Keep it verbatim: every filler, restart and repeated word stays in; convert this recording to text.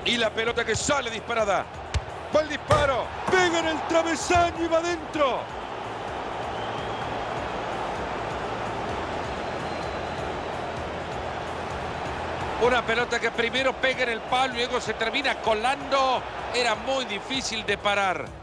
Y la pelota que sale disparada. Va el disparo. Pega en el travesaño y va adentro. Una pelota que primero pega en el palo y luego se termina colando. Era muy difícil de parar.